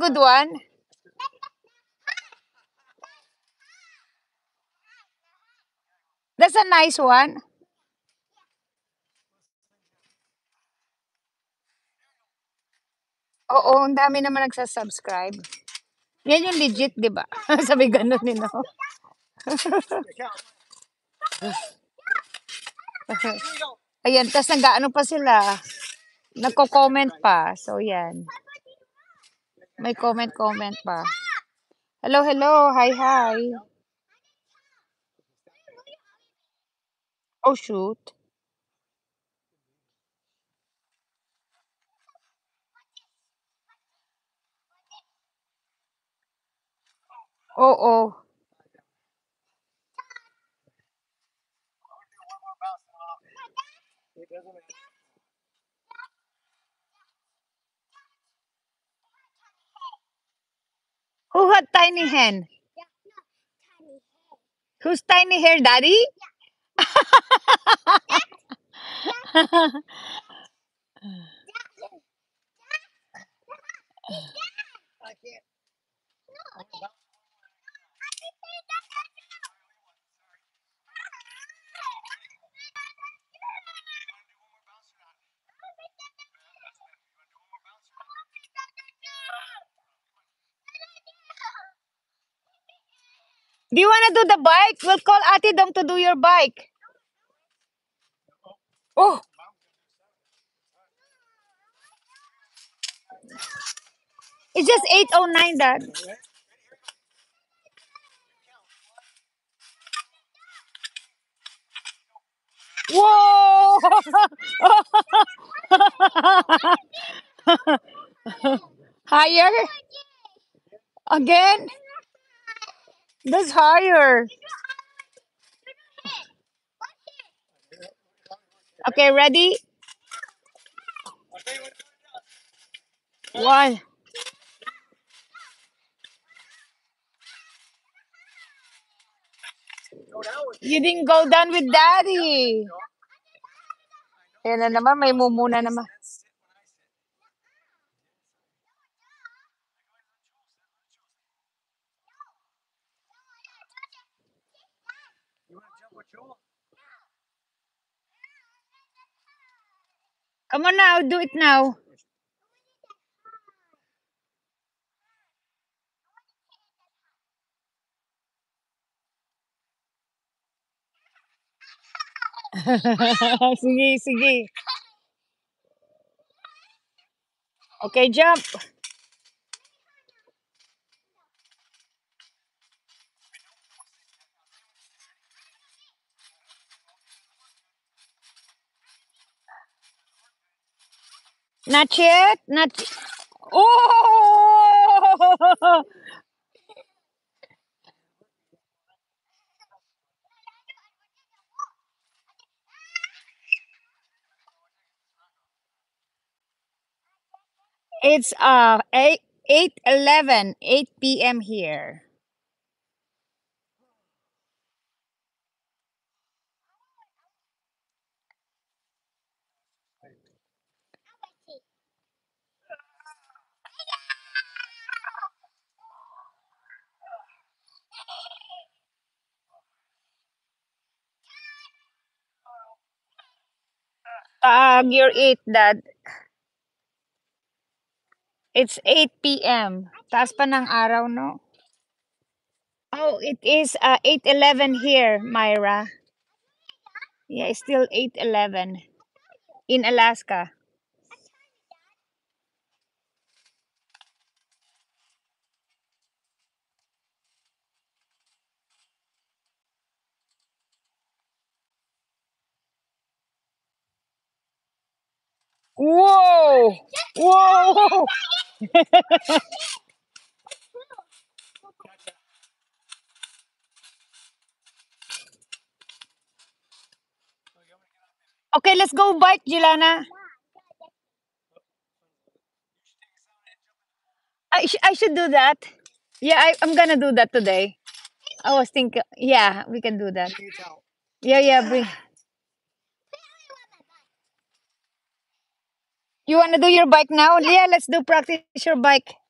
good one? That's a nice one. Oo, ang dami naman nagsasubscribe. Yan yung legit, di ba? Sabi ganun, no? Ayan, tas nag-ano pa sila. Nagko-comment pa. So, yan. May comment pa. Hello, hello. Hi, hi. Oh, shoot. Oo. Who had tiny hen? Who's tiny hair, daddy? Do you want to do the bike? We'll call Ate Dom to do your bike. Oh, it's just 8:09, Dad. Whoa! Higher? Again? That's higher. Okay, ready? One. You didn't go down with Daddy. Yan na naman, may mumuna naman. Come on now, do it now. Sige, sige. Okay, jump. Not yet. Not. Oh! It's 8:11, 8 p.m. here. You're 8, Dad. It's 8 p.m. Taas pa ng araw, no? Oh, it is 8:11 here, Myra. Yeah, it's still 8:11 in Alaska. Whoa! Whoa! Okay, let's go bike, Jelana. I should do that. Yeah, I'm gonna do that today. I was thinking, yeah, we can do that. Yeah, yeah, bring. You wanna do your bike now? Yeah, let's do practice your bike.